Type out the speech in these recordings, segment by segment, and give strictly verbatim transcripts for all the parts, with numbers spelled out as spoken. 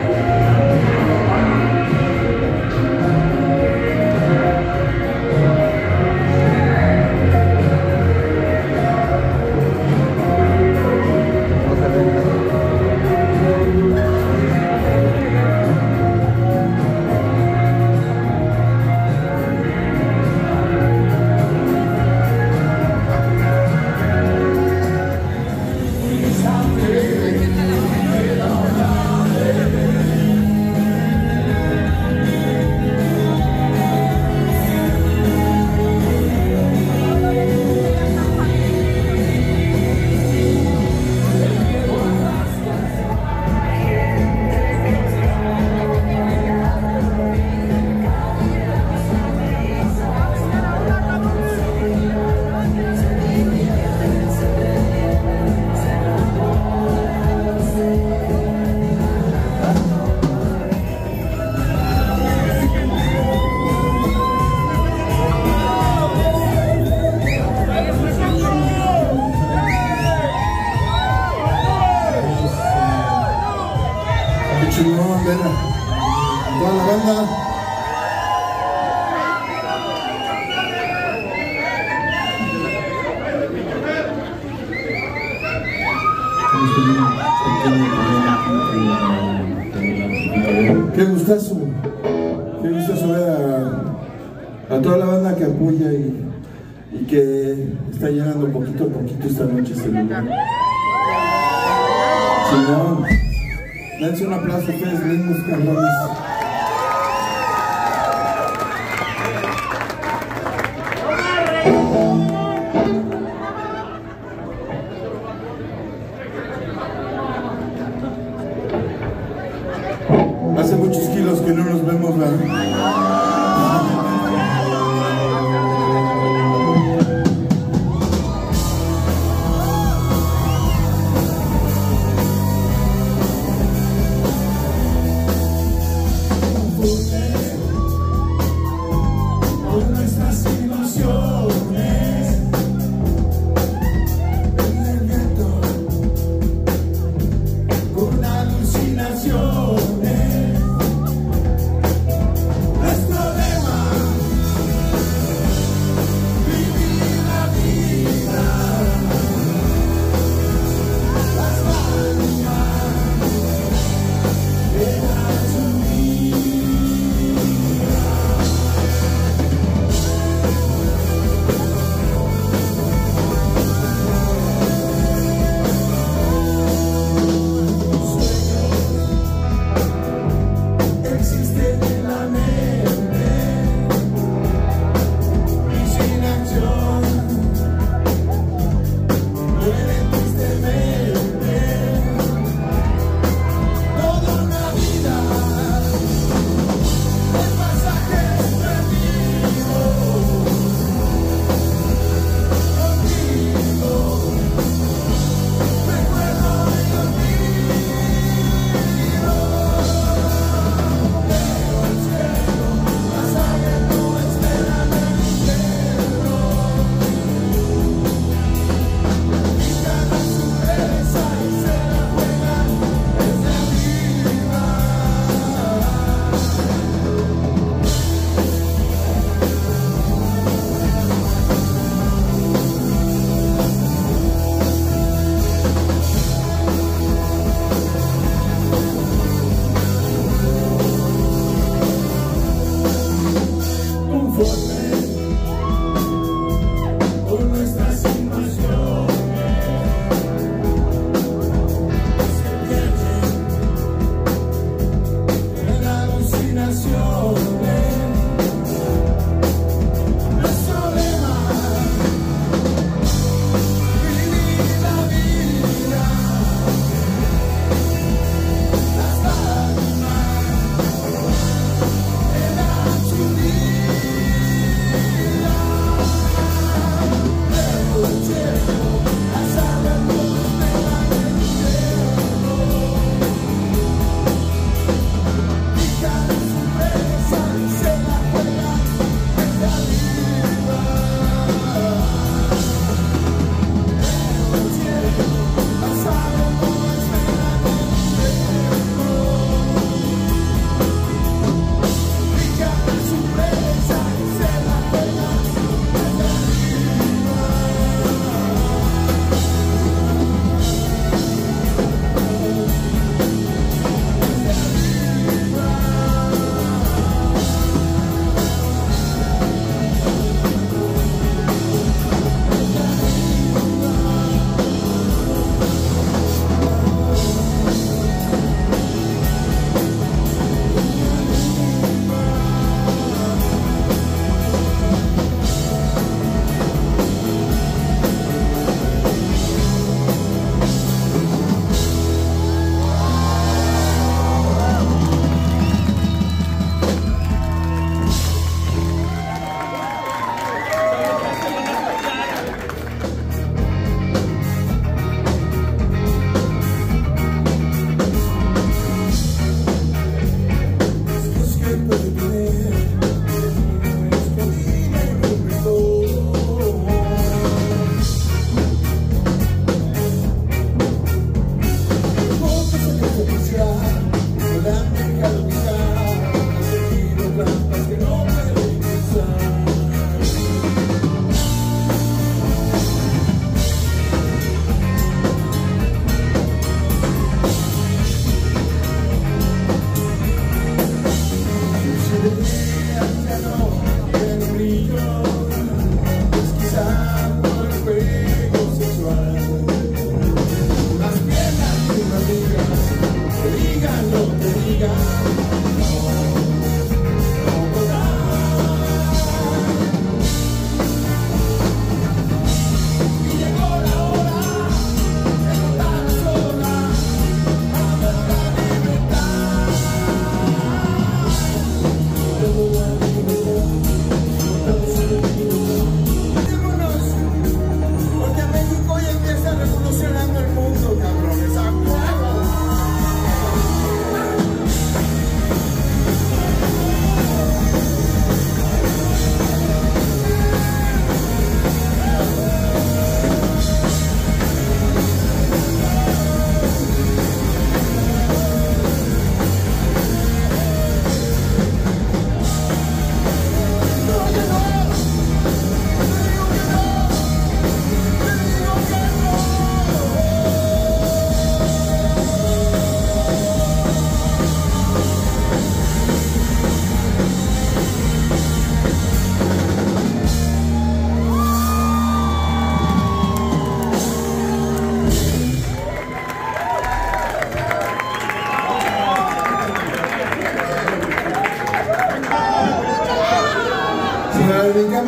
chingón ver a toda la banda. Qué gustazo, qué gustazo ver a, a toda la banda que apoya y, y que está llenando poquito a poquito esta noche este lugar. Chingón. Dense un aplauso a ustedes mismos, cabrones. Hace muchos kilos que no nos vemos, ¿verdad?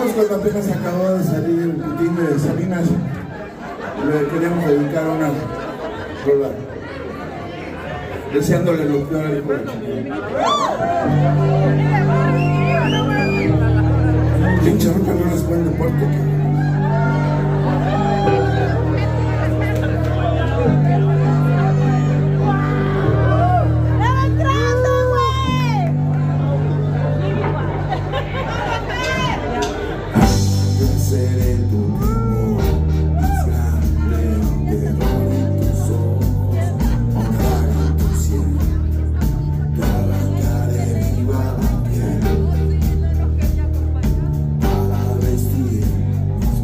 Llegamos cuando apenas acabó de salir el Pitín de Sabinas. Le queríamos dedicar una rola, deseándole lo peor al hijo de pinche roca, no las pueden deporte. Para vestir mis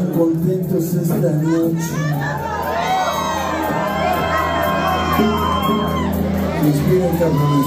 andan contentos esta noche. Respiren, cabrones.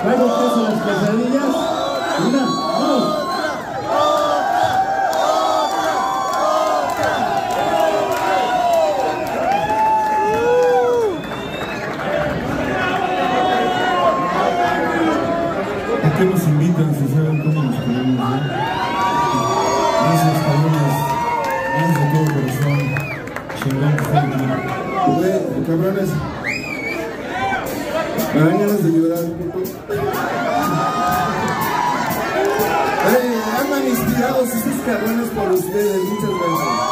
Traigo queso las quesadillas. Una, dos. ¿A qué nos invitan si saben cómo nos queremos, no? Gracias, cabrones. Gracias de todo corazón. Chingón que estén aquí. Güey, cabrones. Me dan ganas de llorar. Hey, andan inspirados estos cabrones por ustedes. Muchas gracias.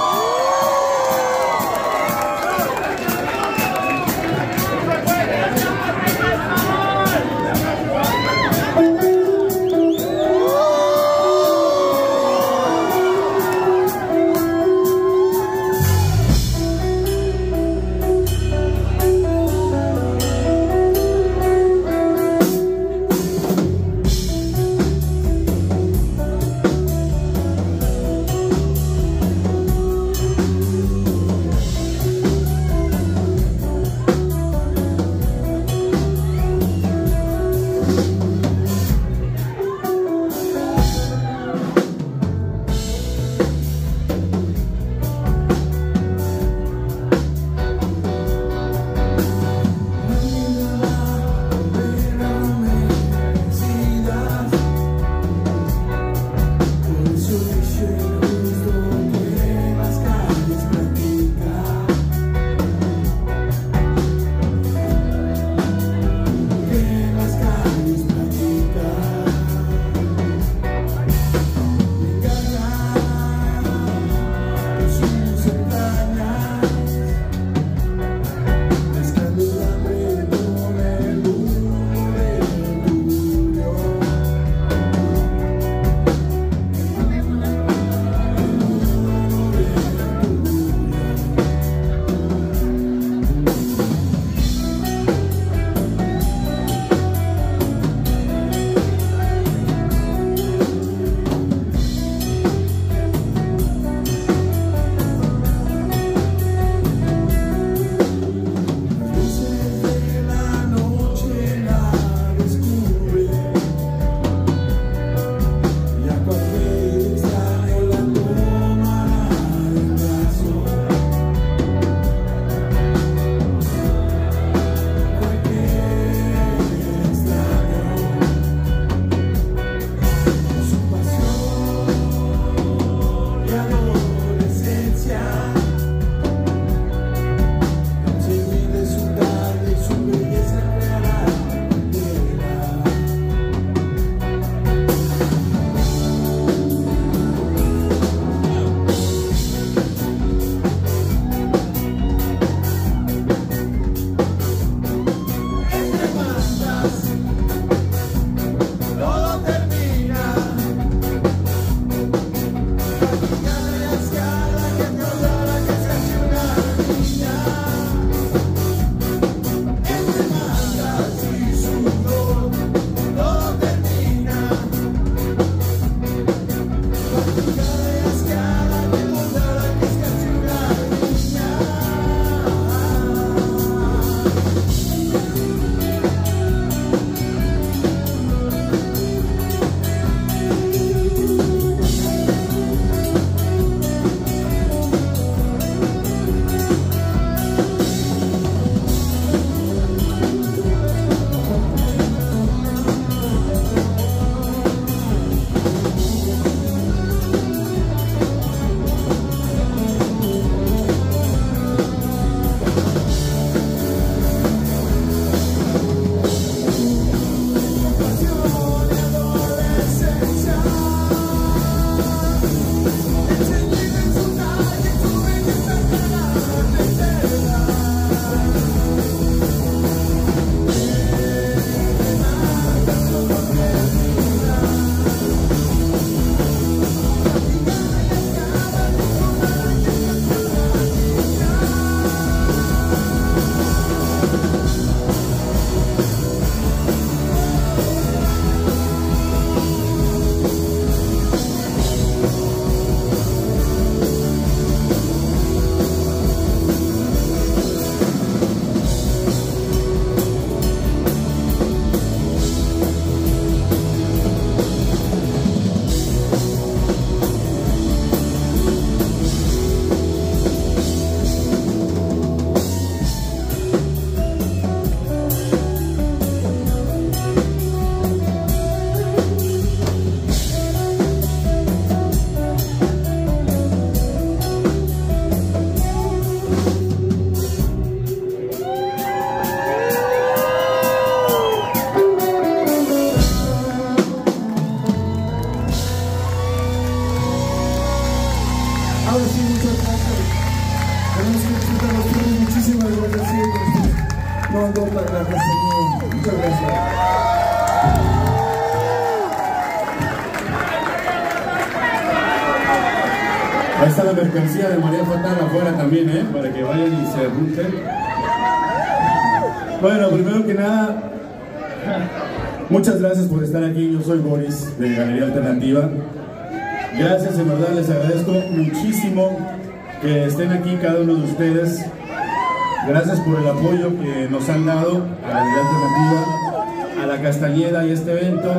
Ahí está la mercancía de María Fatal afuera también, ¿eh? Para que vayan y se junten. Bueno, primero que nada, muchas gracias por estar aquí. Yo soy Boris de Galería Alternativa. Gracias, en verdad les agradezco muchísimo que estén aquí cada uno de ustedes. Gracias por el apoyo que nos han dado a Galería Alternativa, a la Castañeda y este evento.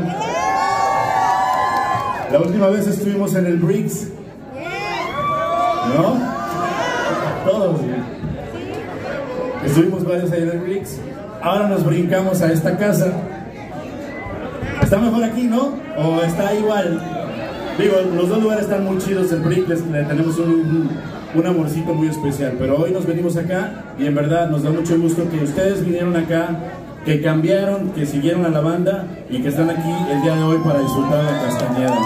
La última vez estuvimos en el Bricks, ¿no? Todos. Estuvimos varios ahí en el Bricks. Ahora nos brincamos a esta casa. ¿Está mejor aquí, no? ¿O está igual? Digo, los dos lugares están muy chidos. El Bricks les, le tenemos un, un amorcito muy especial. Pero hoy nos venimos acá y en verdad nos da mucho gusto que ustedes vinieron acá, que cambiaron, que siguieron a la banda y que están aquí el día de hoy para disfrutar de la Castañeda.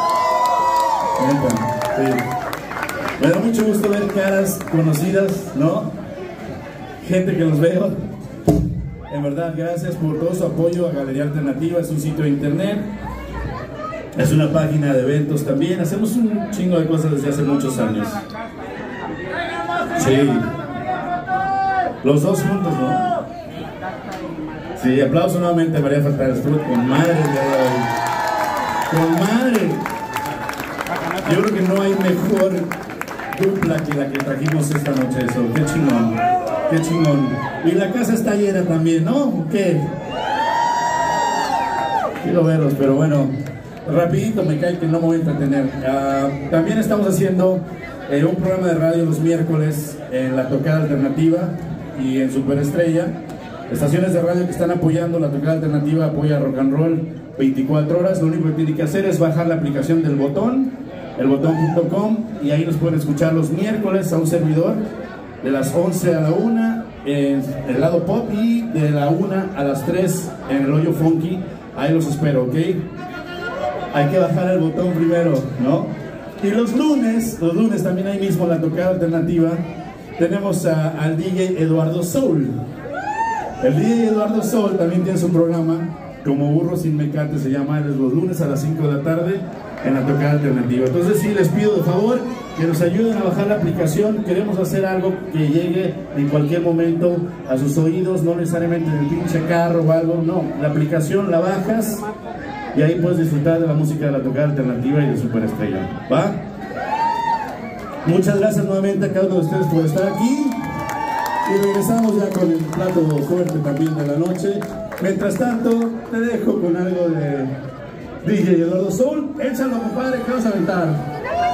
Sí. Me da mucho gusto ver caras conocidas, ¿no? Gente que los veo. En verdad, gracias por todo su apoyo a Galería Alternativa. Es un sitio de internet, es una página de eventos también. Hacemos un chingo de cosas desde hace muchos años. Sí. Los dos juntos, ¿no? Sí, aplauso nuevamente a María Fatal. Estuvo con madre el día de hoy. Con madre. Yo creo que no hay mejor dupla que la que trajimos esta noche. Eso, qué chingón. Qué chingón. Y la casa está llena también, ¿no? ¿Qué? Quiero verlos, pero bueno, rapidito me cae que no me voy a entretener. Uh, también estamos haciendo eh, un programa de radio los miércoles en La Tocada Alternativa y en Superestrella. Estaciones de radio que están apoyando La Tocada Alternativa, apoya rock and roll veinticuatro horas. Lo único que tienen que hacer es bajar la aplicación del Botón, el botón punto com, y ahí nos pueden escuchar los miércoles a un servidor de las once a la una en el lado pop y de la una a las tres en el hoyo funky. Ahí los espero, ¿ok? Hay que bajar el botón primero, ¿no? Y los lunes, los lunes también ahí mismo La Tocada Alternativa, tenemos a, al D J Eduardo Soul. El D J Eduardo Soul también tiene su programa, Como Burro Sin Mecate se llama, es los lunes a las cinco de la tarde en La Tocada Alternativa. Entonces sí, les pido de favor que nos ayuden a bajar la aplicación. Queremos hacer algo que llegue en cualquier momento a sus oídos, no necesariamente en el pinche carro o algo, no. La aplicación la bajas y ahí puedes disfrutar de la música de La Tocada Alternativa y de Superestrella, ¿va? Muchas gracias nuevamente a cada uno de ustedes por estar aquí y regresamos ya con el plato fuerte también de la noche. Mientras tanto, te dejo con algo de D J Eduardo Soul. Échalo, compadre, que vas a aventar.